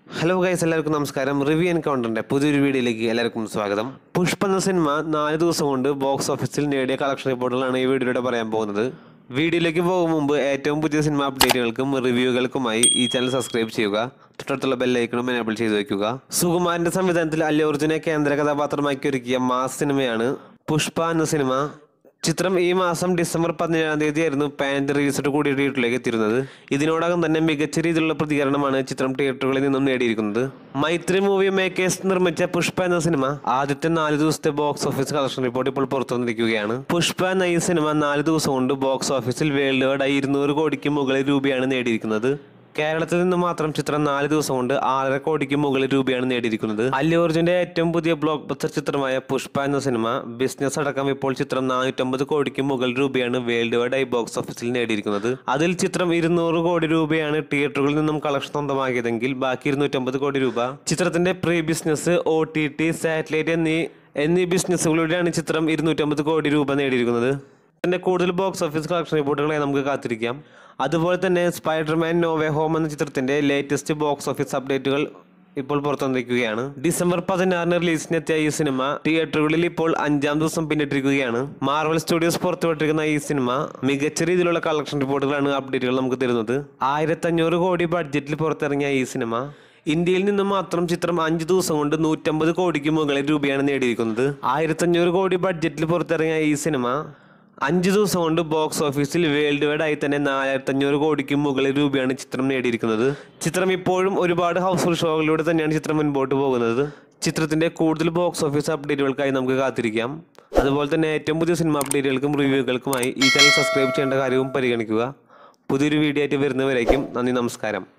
Hello guys, എല്ലാവർക്കും നമസ്കാരം. Review എൻകൗണ്ടറിന്റെ പുതിയൊരു വീഡിയോയിലേക്ക് എല്ലാവർക്കും സ്വാഗതം. പുഷ്പ എന്ന സിനിമ 4 ദിവസം കൊണ്ട് ബോക്സ് ഓഫീസിൽ നേടിയ കളക്ഷൻ റിപ്പോർട്ടുകളാണ് ഈ വീഡിയോയിലൂടെ പറയാൻ പോകുന്നത്. വീഡിയോയിലേക്ക് പോകും മുമ്പ് ഏറ്റവും പുതിയ സിനിമ അപ്ഡേറ്റുകൾക്കും റിവ്യൂകൾക്കുമായി ഈ ചാനൽ സബ്സ്ക്രൈബ് ചെയ്യുക. തൊട്ടടുത്തുള്ള ബെല്ലൈക്കണും എനേബിൾ ചെയ്തു വയ്ക്കുക. സുകുമാരന്റെ സംവിധാനത്തിൽ അല്ലു അർജുനെ കേന്ദ്ര കഥാപാത്രമാക്കി ഒരുക്കിയ മാസ് സിനിമയാണ് പുഷ്പ എന്ന സിനിമ. ചിത്രം ഈ മാസം ഡിസംബർ 17-ാം തീയതിയായിരുന്നു പാൻ റിലീസോട് കൂടി തിയേറ്ററിലേക്ക് എത്തിയിരുന്നത്. ഇതിനോടകം തന്നെ മികച്ച രീതിയിലുള്ള പ്രതികരണമാണ് ചിത്രം തിയേറ്ററുകളിൽ നിന്നും നേടിയിരിക്കുന്നത്. മൈത്രി മൂവി മേക്കേഴ്സ് നിർമ്മിച്ച പുഷ്പ എന്ന സിനിമ ആദ്യത്തെ 4 ദിവസത്തെ ബോക്സ് ഓഫീസ് കളക്ഷൻ റിപ്പോർട്ട് ഇപ്പോൾ പുറത്തു വന്നിരിക്കുകയാണ്. പുഷ്പ എന്ന ഈ സിനിമ 4 ദിവസം കൊണ്ട് ബോക്സ് ഓഫീസിൽ വേൾഡ് വൈഡ് 200 കോടിക്ക് മുകളിൽ രൂപയാണ് നേടിയിരിക്കുന്നത്. കേരളത്തിൽ നിന്ന് മാത്രം ചിത്രം 4 ദിവസം കൊണ്ട് 6.5 കോടിക്ക് മുകളിൽ രൂപയാണ് നേടിയിരിക്കുന്നത്. അല്ലു അർജുന്റെ ഏറ്റവും പുതിയ ബ്ലോക്ക് ബസ്റ്റർ ചിത്രമായ പുഷ്പ എന്ന സിനിമ ബിസിനസ് അടക്കം ഇപ്പോൾ ചിത്രം 450 കോടിക്ക് മുകളിൽ രൂപയാണ് വേൾഡ് വൈഡ് ബോക്സ് ഓഫീസിൽ നേടിയിരിക്കുന്നത്. അതിൽ ചിത്രം 200 കോടി രൂപയാണ് തിയേറ്ററുകളിൽ നിന്നും കളക്ഷൻ സ്വന്തമാക്കിയതെങ്കിൽ ബാക്കി 250 കോടി രൂപ ചിത്രത്തിന്റെ പ്രീ ബിസിനസ്, OTT, സാറ്റലൈറ്റ് എന്നീ ബിസിനസ്സുകളിലൂടെയാണ് ചിത്രം 250 കോടി രൂപ നേടിയിരിക്കുന്നത്. ഇതിന്റെ കൂടുതൽ ബോക്സ് ഓഫീസ് കളക്ഷൻ റിപ്പോർട്ടുകളെ നമുക്ക് കാത്തിരിക്കാം. അതുപോലെ തന്നെ സ്പൈഡർമാൻ നോ വേ ഹോം എന്ന ചിത്രത്തിന്റെ ലേറ്റസ്റ്റ് ബോക്സ് ഓഫീസ് അപ്ഡേറ്റുകൾ ഇപ്പോൾ പുറത്തുവന്നിരിക്കുകയാണ്. ഡിസംബർ 16-ന് റിലീസിനെത്തിയ ഈ സിനിമ തിയേറ്ററുകളിൽ ഇപ്പോൾ 5-ാം ദിവസം പിന്നിട്ടിരിക്കുകയാണ്. മാർവൽ സ്റ്റുഡിയോസ് പുറത്തുവിട്ടിരിക്കുന്ന ഈ സിനിമ മികച്ച രീതിയിലുള്ള കളക്ഷൻ റിപ്പോർട്ടുകളാണ് അപ്ഡേറ്റുകൾ നമുക്ക് തരുന്നത്. 1500 കോടി ബഡ്ജറ്റിൽ പുറത്തിറങ്ങിയ ഈ സിനിമ ഇന്ത്യയിൽ നിന്നും മാത്രം ചിത്രം 5 ദിവസം കൊണ്ട് 150 കോടിക്ക് മുകളിൽ രൂപയാണ് നേടിയിരിക്കുന്നത്. 1500 കോടി ബഡ്ജറ്റിൽ പുറത്തിറങ്ങിയ ഈ സിനിമ 5 ദിവസം കൊണ്ട് ബോക്സ് ഓഫീസിൽ വേൾഡ് വൈഡ് ആയി തന്നെ 4500 കോടിക്ക് മുകളിൽ രൂപയാണ് ചിത്രം നേടിയിരിക്കുന്നത്. ചിത്രം ഇപ്പോഴും ഒരുപാട് ഹൗസ്ഫുൾ ഷോകളിലൂടെ തന്നെയാണ് ചിത്രം മുൻപോട്ട് പോകുന്നത്. ചിത്രത്തിന്റെ കൂടുതൽ ബോക്സ് ഓഫീസ് അപ്ഡേറ്റുകൾക്കായി നമുക്ക് കാത്തിരിക്കാം. അതുപോലെ തന്നെ ഏറ്റവും പുതിയ സിനിമ അപ്ഡേറ്റുകൾക്കും റിവ്യൂകൾക്കുമായി ഈ ചാനൽ സബ്സ്ക്രൈബ് ചെയ്യേണ്ട കാര്യവും പരിഗണിക്കുക. പുതിയൊരു വീഡിയോ ആയിട്ട് വരുന്നവരേക്കും നന്ദി, നമസ്കാരം.